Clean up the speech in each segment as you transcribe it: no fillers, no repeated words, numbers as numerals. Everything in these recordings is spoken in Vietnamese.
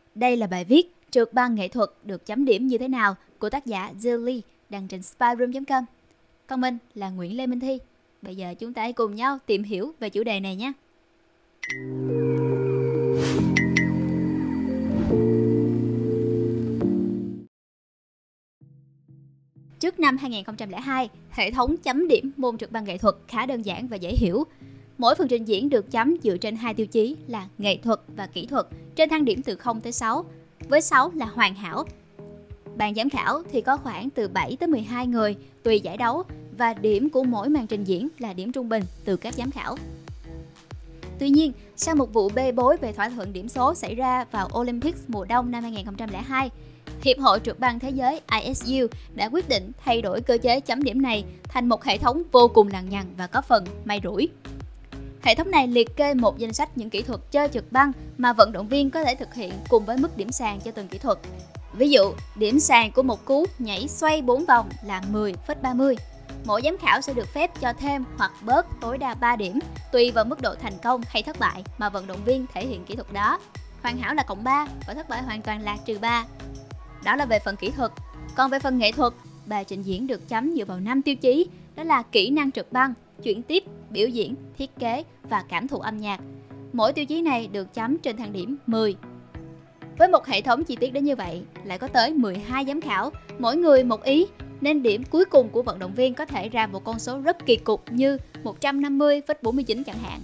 Đây là bài viết trượt băng nghệ thuật được chấm điểm như thế nào của tác giả Zilly đăng trên spyroom.com. Còn mình là Nguyễn Lê Minh Thi. Bây giờ chúng ta hãy cùng nhau tìm hiểu về chủ đề này nhé. Trước năm 2002, hệ thống chấm điểm môn trượt băng nghệ thuật khá đơn giản và dễ hiểu. Mỗi phần trình diễn được chấm dựa trên hai tiêu chí là nghệ thuật và kỹ thuật, trên thang điểm từ 0 tới 6, với 6 là hoàn hảo. Ban giám khảo thì có khoảng từ 7 tới 12 người tùy giải đấu, và điểm của mỗi màn trình diễn là điểm trung bình từ các giám khảo. Tuy nhiên, sau một vụ bê bối về thỏa thuận điểm số xảy ra vào Olympics mùa đông năm 2002, Hiệp hội trượt băng thế giới ISU đã quyết định thay đổi cơ chế chấm điểm này thành một hệ thống vô cùng lằng nhằng và có phần may rủi. Hệ thống này liệt kê một danh sách những kỹ thuật chơi trượt băng mà vận động viên có thể thực hiện cùng với mức điểm sàn cho từng kỹ thuật. Ví dụ, điểm sàn của một cú nhảy xoay 4 vòng là 10,30. Mỗi giám khảo sẽ được phép cho thêm hoặc bớt tối đa 3 điểm, tùy vào mức độ thành công hay thất bại mà vận động viên thể hiện kỹ thuật đó. Hoàn hảo là cộng 3 và thất bại hoàn toàn là trừ 3. Đó là về phần kỹ thuật. Còn về phần nghệ thuật, bài trình diễn được chấm dựa vào 5 tiêu chí, đó là kỹ năng trượt băng, chuyển tiếp, biểu diễn, thiết kế và cảm thụ âm nhạc. Mỗi tiêu chí này được chấm trên thang điểm 10. Với một hệ thống chi tiết đến như vậy, lại có tới 12 giám khảo, mỗi người một ý, nên điểm cuối cùng của vận động viên có thể ra một con số rất kỳ cục như 150,49 chẳng hạn.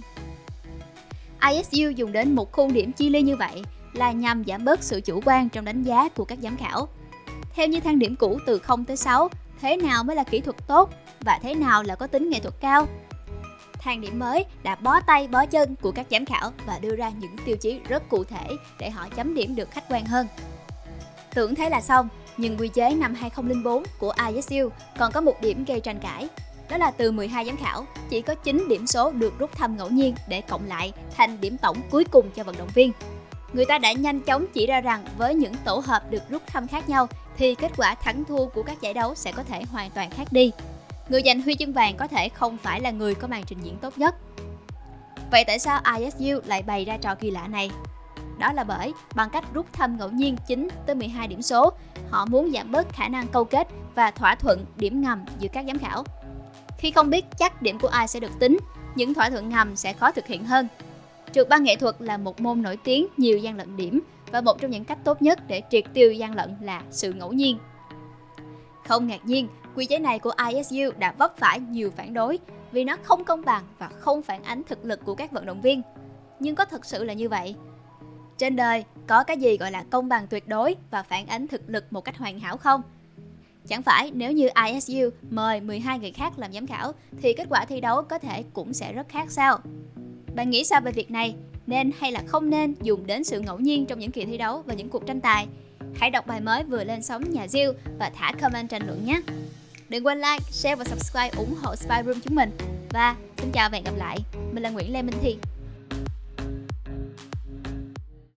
ISU dùng đến một khuôn điểm chia ly như vậy là nhằm giảm bớt sự chủ quan trong đánh giá của các giám khảo. Theo như thang điểm cũ từ 0 tới 6, thế nào mới là kỹ thuật tốt và thế nào là có tính nghệ thuật cao? Thang điểm mới đã bó tay bó chân của các giám khảo và đưa ra những tiêu chí rất cụ thể để họ chấm điểm được khách quan hơn. Tưởng thế là xong, nhưng quy chế năm 2004 của ISU còn có một điểm gây tranh cãi. Đó là từ 12 giám khảo, chỉ có 9 điểm số được rút thăm ngẫu nhiên để cộng lại thành điểm tổng cuối cùng cho vận động viên. Người ta đã nhanh chóng chỉ ra rằng với những tổ hợp được rút thăm khác nhau thì kết quả thắng thua của các giải đấu sẽ có thể hoàn toàn khác đi. Người giành huy chương vàng có thể không phải là người có màn trình diễn tốt nhất. Vậy tại sao ISU lại bày ra trò kỳ lạ này? Đó là bởi bằng cách rút thăm ngẫu nhiên 9 tới 12 điểm số, họ muốn giảm bớt khả năng câu kết và thỏa thuận điểm ngầm giữa các giám khảo. Khi không biết chắc điểm của ai sẽ được tính, những thỏa thuận ngầm sẽ khó thực hiện hơn. Trượt băng nghệ thuật là một môn nổi tiếng nhiều gian lận điểm, và một trong những cách tốt nhất để triệt tiêu gian lận là sự ngẫu nhiên. Không ngạc nhiên, quy chế này của ISU đã vấp phải nhiều phản đối vì nó không công bằng và không phản ánh thực lực của các vận động viên. Nhưng có thực sự là như vậy? Trên đời có cái gì gọi là công bằng tuyệt đối và phản ánh thực lực một cách hoàn hảo không? Chẳng phải nếu như ISU mời 12 người khác làm giám khảo thì kết quả thi đấu có thể cũng sẽ rất khác sao? Bạn nghĩ sao về việc này? Nên hay là không nên dùng đến sự ngẫu nhiên trong những kỳ thi đấu và những cuộc tranh tài? Hãy đọc bài mới vừa lên sóng nhà Zil và thả comment tranh luận nhé! Đừng quên like, share và subscribe ủng hộ Spyroom chúng mình. Và xin chào và hẹn gặp lại. Mình là Nguyễn Lê Minh Thi.